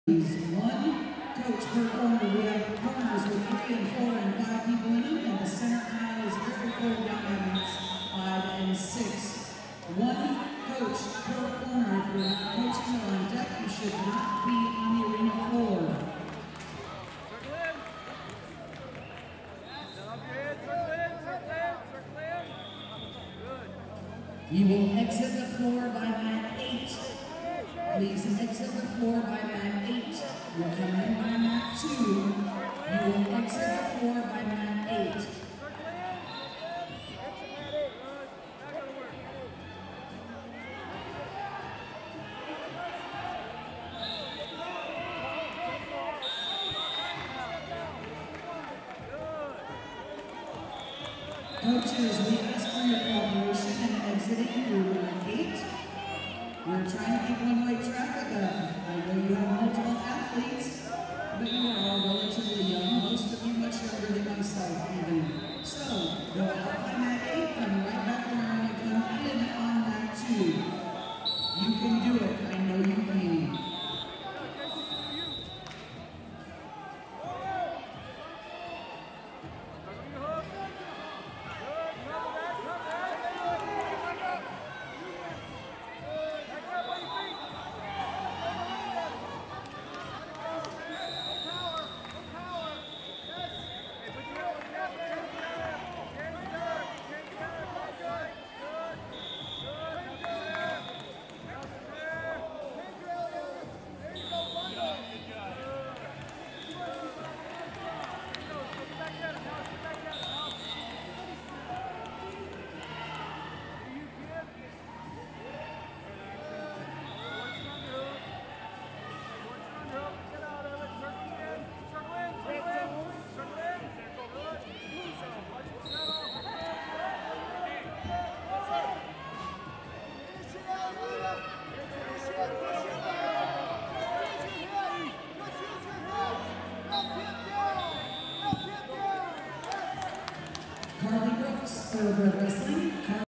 One coach per corner. We have corners with 3 and 4 and 5 people in them, and the center aisle is very full young adults, 5 and 6. One coach per corner. If you're not coaching or on deck, you should not be on the arena floor. You will exit the floor by mat 8. Please exit the floor by mat 8. You'll come in by mat 2. You will exit the floor by mat 8. Coaches, we ask for your cooperation in exiting through mat 8. We're trying to keep one-way traffic up. I know you have multiple athletes, but you are all relatively young, most of you much younger than myself even. So, go out by mat 8, come right back around and come in on mat 2. You can do it. I know you can. Carly Brooks, Thoroughbred Wrestling.